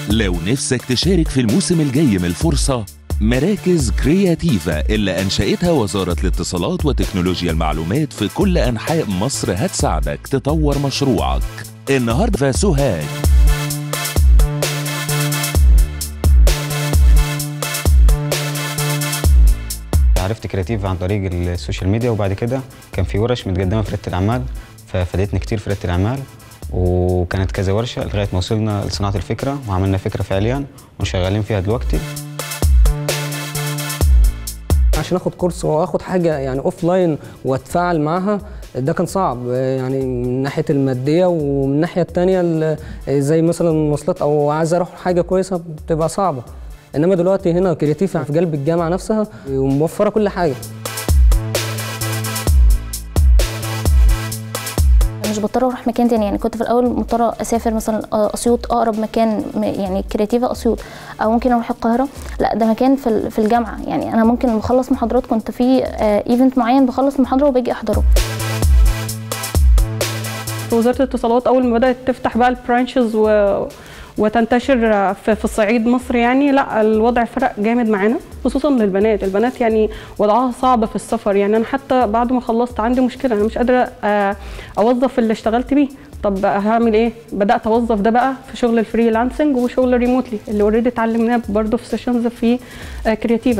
لو نفسك تشارك في الموسم الجاي من الفرصة، مراكز كرياتيفا اللي أنشأتها وزارة الاتصالات وتكنولوجيا المعلومات في كل أنحاء مصر هتساعدك تطور مشروعك. النهاردة في سوهاج. عرفت كرياتيفا عن طريق السوشيال ميديا، وبعد كده كان في ورش متقدمة في ريادة الأعمال، ففادتني كتير في ريادة الأعمال، وكانت كذا ورشة لغاية ما وصلنا لصناعة الفكرة وعملنا فكرة فعليا وشغالين فيها دلوقتي. عشان اخد كورس واخد حاجه يعني اوف لاين واتفاعل معاها، ده كان صعب يعني من ناحيه الماديه، ومن الناحيه الثانيه زي مثلا المواصلات او عايز اروح حاجه كويسه بتبقى صعبه. انما دلوقتي هنا كرياتيفا في قلب الجامعه نفسها وموفره كل حاجه. مش بضطر اروح مكان تاني، يعني كنت في الاول مضطره اسافر مثلا اسيوط، اقرب مكان يعني كرياتيفا اسيوط، او ممكن اروح القاهره. لا، ده مكان في الجامعه، يعني انا ممكن بخلص محاضرات، كنت في ايفنت معين بخلص محاضره وباجي احضره. وزاره الاتصالات اول ما بدات تفتح بقى البرانشز وتنتشر في الصعيد مصر، يعني لا الوضع فرق جامد معانا، خصوصا للبنات. البنات يعني وضعها صعب في السفر، يعني انا حتى بعد ما خلصت عندي مشكله، انا مش قادره اوظف اللي اشتغلت بيه. طب هعمل ايه؟ بدات اوظف ده بقى في شغل الفريلانسنج وشغل الريموتلي اللي اوريدي اتعلمناه برضه في سيشنز في كرياتيفا.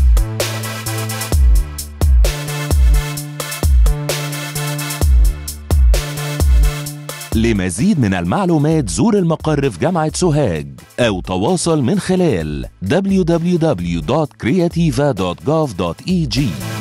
لمزيد من المعلومات زور المقر في جامعة سوهاج أو تواصل من خلال www.creativa.gov.eg.